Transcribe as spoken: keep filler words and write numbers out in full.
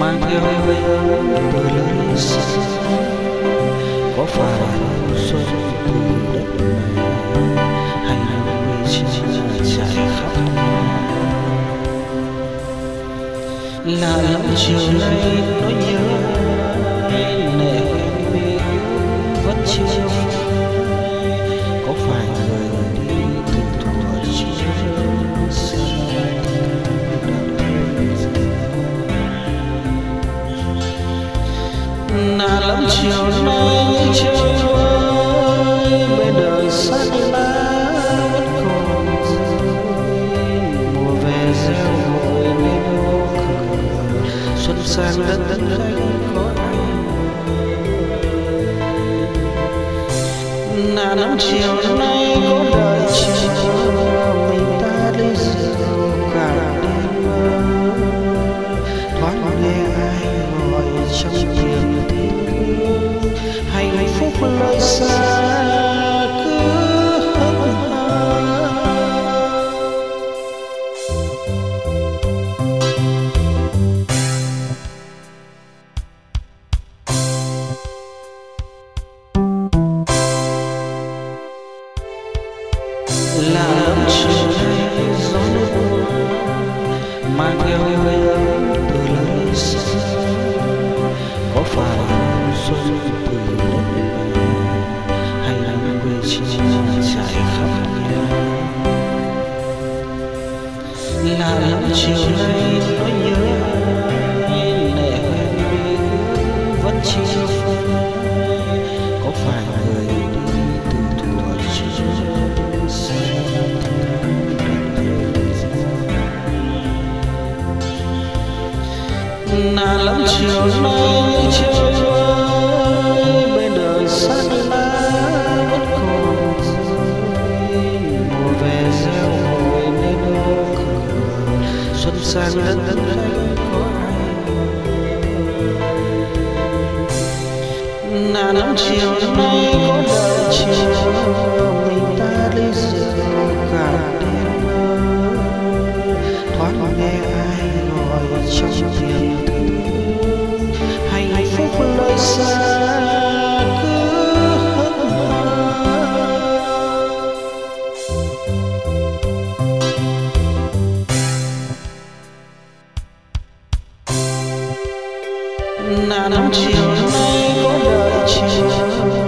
mang theo từ lời xa. Có phải xuân từ đất này hay người chia trải khắp là lắm chiều nay nỗi nhớ nể vì vẫn chưa phai. Có phải người đi từ thuở chưa xa nà lắm chiều nay chơi vơi bên đời sát lá vẫn còn rơi. Mùa về gieo vội nên ô cửa xuân sang đất đất khách có ai nà lắm chiều nay có đợi chờ mình ta đi rượu cả đêm mơ. Thoáng nghe ai gọi trong niềm tin hạnh phúc lời xa cứ hững hờ. Là lắm chiều nay gió nước mang theo hơi ấm từ lời xa. Có phải xuân từ đất này hay nắng quê chia trải khắp nhà. Là lắm chiều nay nỗi nhớ nể vì vẫn chưa phai. Có phải người đi từ thuở chưa xa nà lắm chiều nay chơi vơi bên đời sát lá vẫn còn rơi. Mùa về gieo vội nên ô cửa xuân sang đất đất khách có ai nà lắm chiều nay có đợi chờ mình ta đi rượu cả đêm mơ. Thoáng nghe ai gọi trong niềm hạnh phúc lời xa cứ hững hờ. Nà lắm chiều nay có đợi chờ